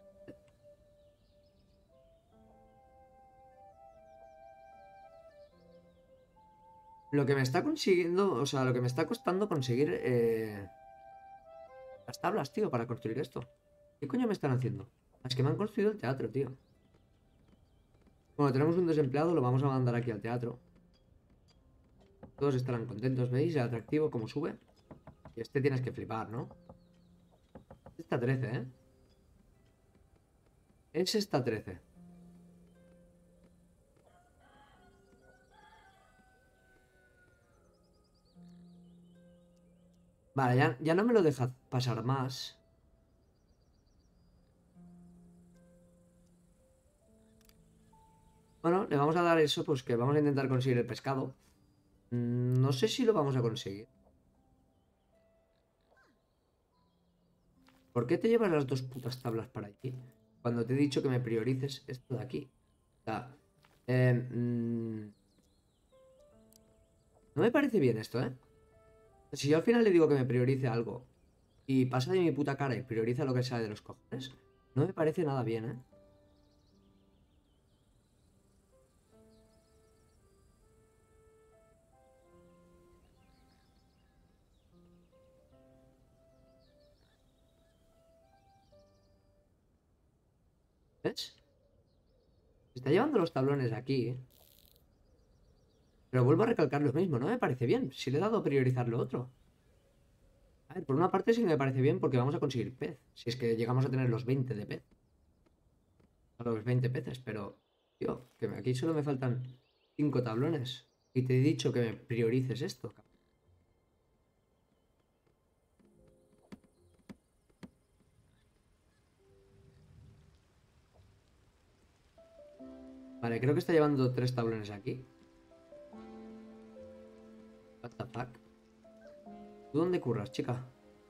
Lo que me está consiguiendo, o sea, lo que me está costando conseguir eh, las tablas, tío, para construir esto. ¿Qué coño me están haciendo? Es que me han construido el teatro, tío. Bueno, tenemos un desempleado, lo vamos a mandar aquí al teatro. Todos estarán contentos, ¿veis? El atractivo, como sube. Y este tienes que flipar, ¿no? Este está trece, ¿eh? Ese está trece. Vale, ya, ya no me lo deja pasar más. Bueno, le vamos a dar eso, pues que vamos a intentar conseguir el pescado. Mm, No sé si lo vamos a conseguir. ¿Por qué te llevas las dos putas tablas para allí? Cuando te he dicho que me priorices esto de aquí. O sea, eh, mmm, no me parece bien esto, ¿eh? Si yo al final le digo que me priorice algo y pasa de mi puta cara y prioriza lo que sale de los cojones, no me parece nada bien, ¿eh? ¿Ves? Se está llevando los tablones aquí, ¿eh? Pero vuelvo a recalcar lo mismo, no me parece bien. Si le he dado a priorizar lo otro. A ver, por una parte sí que me parece bien porque vamos a conseguir pez. Si es que llegamos a tener los veinte de pez. A los veinte peces, pero... Tío, que aquí solo me faltan cinco tablones. Y te he dicho que me priorices esto. Vale, creo que está llevando tres tablones aquí. What the fuck. ¿Tú dónde curras, chica?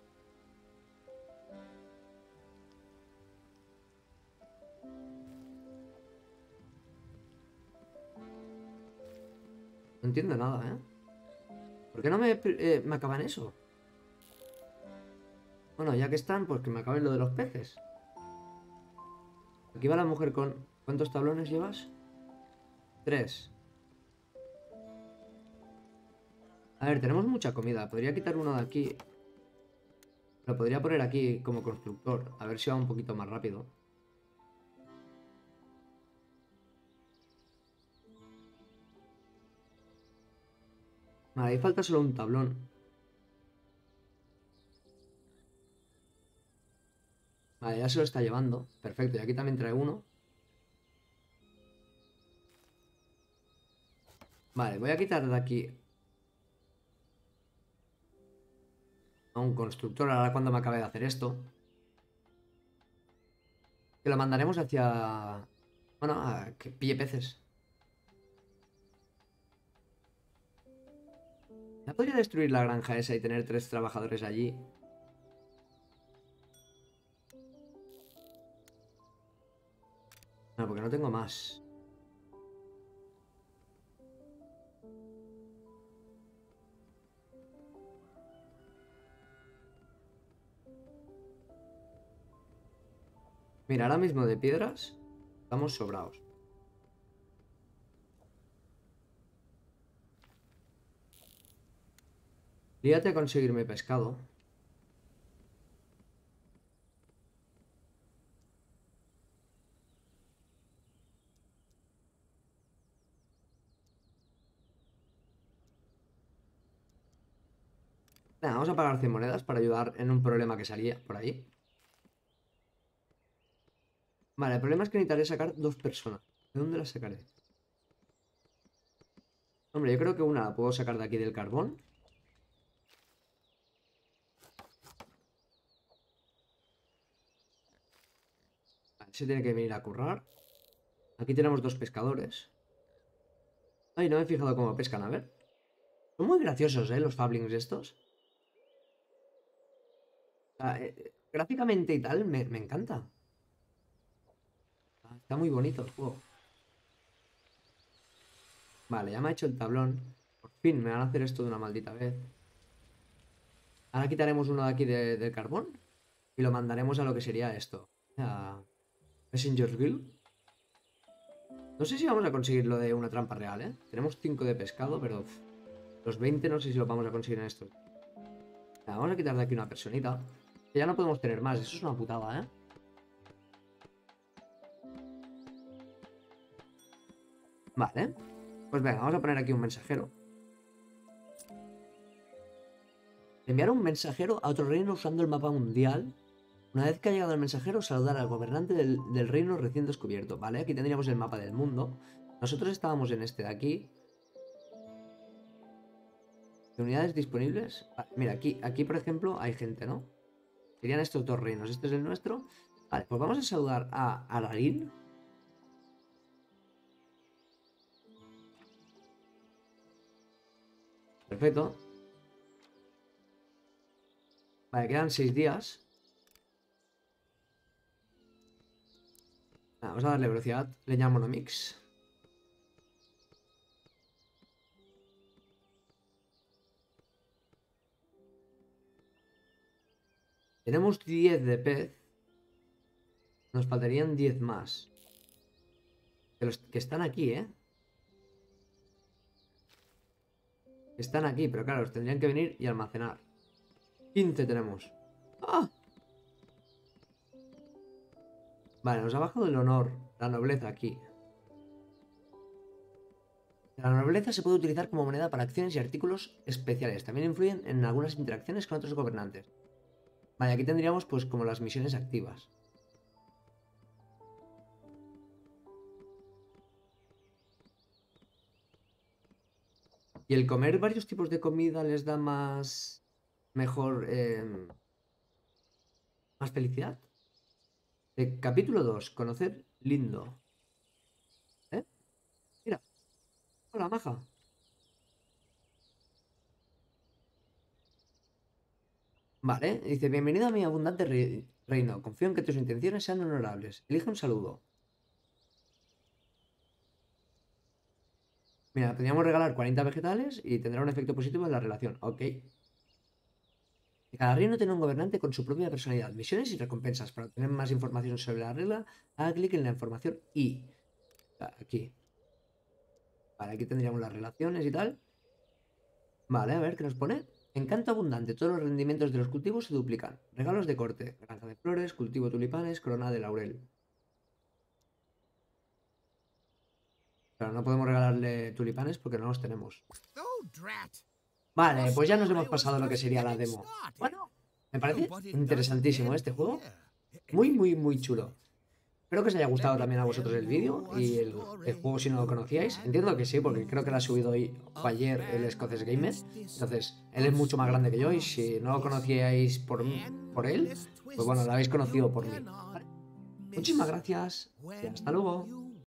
No entiendo nada, ¿eh? ¿Por qué no me, eh, me acaban eso? Bueno, ya que están, pues que me acaben lo de los peces. Aquí va la mujer con... ¿Cuántos tablones llevas? Tres. A ver, tenemos mucha comida. Podría quitar uno de aquí. Lo podría poner aquí como constructor. A ver si va un poquito más rápido. Vale, ahí falta solo un tablón. Vale, ya se lo está llevando. Perfecto, y aquí también trae uno. Vale, voy a quitar de aquí a un constructor ahora cuando me acabe de hacer esto. Que lo mandaremos hacia... Bueno, a que pille peces. Ya podría destruir la granja esa y tener tres trabajadores allí. No, porque no tengo más. Mira, ahora mismo de piedras estamos sobrados. Líate a conseguirme pescado. Nah, vamos a pagar cien monedas para ayudar en un problema que salía por ahí. Vale, el problema es que necesitaré sacar dos personas. ¿De dónde las sacaré? Hombre, yo creo que una la puedo sacar de aquí del carbón. Vale, se tiene que venir a currar. Aquí tenemos dos pescadores. Ay, no me he fijado cómo pescan, a ver. Son muy graciosos, ¿eh? Los fablings estos. O sea, eh, eh, gráficamente y tal, me, me encanta. Ah, está muy bonito el juego. Vale, ya me ha hecho el tablón. Por fin me van a hacer esto de una maldita vez. Ahora quitaremos uno de aquí de- del carbón y lo mandaremos a lo que sería esto. A Messengersville. No sé si vamos a conseguir lo de una trampa real, ¿eh? Tenemos cinco de pescado, pero uf, los veinte no sé si lo vamos a conseguir en esto. Nada, vamos a quitar de aquí una personita. Que ya no podemos tener más, eso es una putada, ¿eh? Vale. Pues venga, vamos a poner aquí un mensajero. Enviar un mensajero a otro reino usando el mapa mundial. Una vez que ha llegado el mensajero, saludar al gobernante del, del reino recién descubierto. Vale, aquí tendríamos el mapa del mundo. Nosotros estábamos en este de aquí. ¿Unidades disponibles? Vale, mira, aquí, aquí por ejemplo hay gente, ¿no? Serían estos dos reinos. Este es el nuestro. Vale, pues vamos a saludar a Alarin. Perfecto. Vale, quedan seis días. vamos a darle velocidad. Leña monomix. Tenemos diez de pez. Nos faltarían diez más. Que, los, que están aquí, ¿eh? Están aquí, pero claro, los tendrían que venir y almacenar. quince tenemos. ¡Ah! Vale, nos ha bajado el honor, la nobleza aquí. La nobleza se puede utilizar como moneda para acciones y artículos especiales. También influyen en algunas interacciones con otros gobernantes. Vale, aquí tendríamos pues como las misiones activas. ¿Y el comer varios tipos de comida les da más... mejor... Eh, más felicidad? De capítulo dos, conocer lindo. ¿Eh? Mira. Hola, maja. Vale, dice, bienvenido a mi abundante re- reino. Confío en que tus intenciones sean honorables. Elige un saludo. Mira, podríamos regalar cuarenta vegetales y tendrá un efecto positivo en la relación. Ok. Cada reino tiene un gobernante con su propia personalidad, misiones y recompensas. Para obtener más información sobre la regla, haga clic en la información I. Aquí. Vale, aquí tendríamos las relaciones y tal. Vale, a ver qué nos pone. Encanto abundante. Todos los rendimientos de los cultivos se duplican. Regalos de corte. Granja de flores, cultivo tulipanes, corona de laurel. Claro, no podemos regalarle tulipanes porque no los tenemos. Vale, pues ya nos hemos pasado lo que sería la demo. Bueno, me parece interesantísimo este juego. Muy, muy, muy chulo. Espero que os haya gustado también a vosotros el vídeo y el, el juego si no lo conocíais. Entiendo que sí, porque creo que lo ha subido hoy o ayer el Escoces Gamer. Entonces, él es mucho más grande que yo y si no lo conocíais por, por él, pues bueno, lo habéis conocido por mí. ¿Vale? Muchísimas gracias y hasta luego.